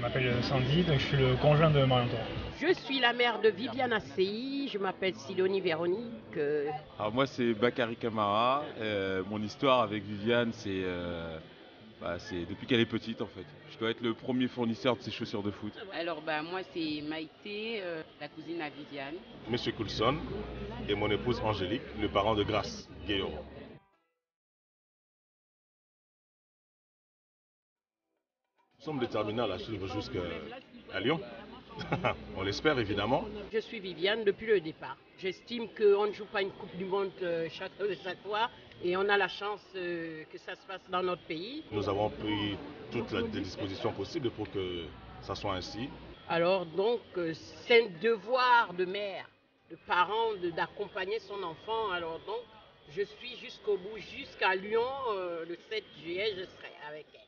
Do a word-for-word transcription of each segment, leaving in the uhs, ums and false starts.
m'appelle Sandy, donc je suis le conjoint de Marion Thorand. Je suis la mère de Viviane Assey, je m'appelle Sidonie Véronique. Alors moi c'est Bakary Camara, euh, mon histoire avec Viviane c'est euh, bah, depuis qu'elle est petite en fait. Je dois être le premier fournisseur de ses chaussures de foot. Alors bah, moi c'est Maïté, euh, la cousine à Viviane. Monsieur Coulson et mon épouse Angélique, le parent de Grace Guéhoro. Nous sommes déterminés à la suivre jusqu'à Lyon. On l'espère évidemment. Je suis Viviane depuis le départ. J'estime qu'on ne joue pas une Coupe du Monde chaque, chaque fois et on a la chance que ça se passe dans notre pays. Nous avons pris toutes les dispositions possibles pour que ça soit ainsi. Alors donc c'est un devoir de mère, de parent d'accompagner son enfant. Alors donc je suis jusqu'au bout, jusqu'à Lyon, euh, le sept juillet, je serai avec elle.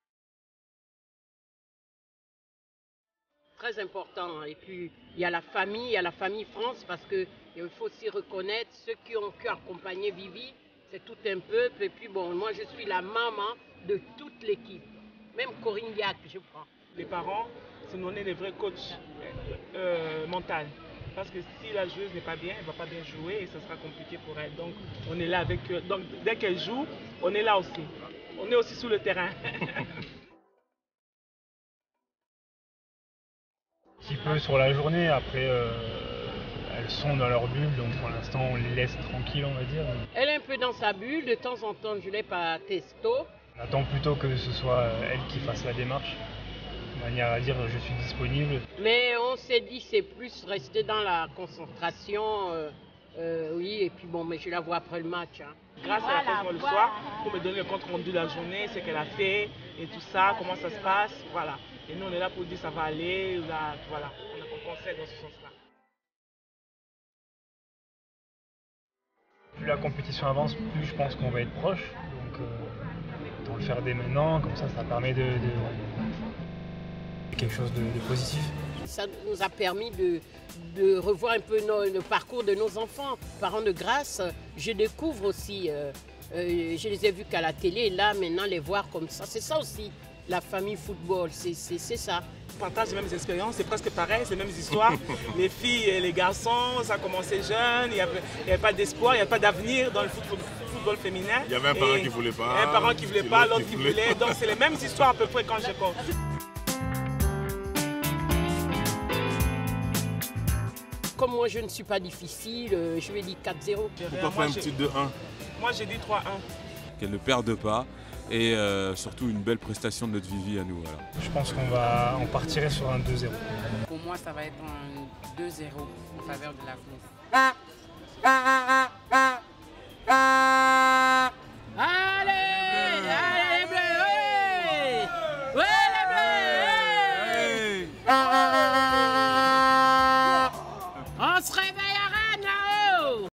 Très important. Et puis, il y a la famille, il y a la famille France, parce qu'il faut aussi reconnaître ceux qui ont pu accompagner Vivi, c'est tout un peuple. Et puis, bon, moi, je suis la maman de toute l'équipe. Même Corinne Diac, je prends. Les parents se donner des vrais coachs euh, mentaux. Parce que si la joueuse n'est pas bien, elle ne va pas bien jouer et ça sera compliqué pour elle. Donc, on est là avec eux. Donc, dès qu'elle joue, on est là aussi. On est aussi sur le terrain. Un petit peu sur la journée, après euh, elles sont dans leur bulle, donc pour l'instant on les laisse tranquilles, on va dire. Elle est un peu dans sa bulle, de temps en temps je l'ai pas testo. On attend plutôt que ce soit elle qui fasse la démarche, de manière à dire je suis disponible. Mais on s'est dit c'est plus rester dans la concentration, euh, euh, oui, et puis bon, mais je la vois après le match. Hein. Grâce à la moi le soir, pour me donner le compte rendu de la journée, ce qu'elle a fait et tout ça, comment ça se passe, voilà. Et nous on est là pour dire ça va aller, là, voilà, on conseille dans ce sens-là. Plus la compétition avance, plus je pense qu'on va être proche, donc euh, autant le faire dès maintenant, comme ça ça permet de, de... quelque chose de, de positif. Ça nous a permis de, de revoir un peu nos, le parcours de nos enfants. Parents de Grace, je découvre aussi, euh, euh, je les ai vus qu'à la télé, et là maintenant les voir comme ça, c'est ça aussi. La famille football, c'est ça. On partage les mêmes expériences, c'est presque pareil, c'est les mêmes histoires. Les filles et les garçons, ça a commencé jeune, il n'y avait, avait pas d'espoir, il n'y avait pas d'avenir dans le football, football féminin. Il y avait un parent qui ne voulait pas. Un parent qui ne voulait pas, l'autre qui voulait. Donc c'est les mêmes histoires à peu près quand je compte. Comme moi je ne suis pas difficile, je vais dire quatre zéro. Pourquoi faire un petit deux un? Moi j'ai dit trois un. Qu'elle ne perde pas. Et euh, surtout une belle prestation de notre Vivi à nous. Voilà. Je pense qu'on va on partirait sur un deux zéro. Pour moi, ça va être un deux zéro en faveur de la France.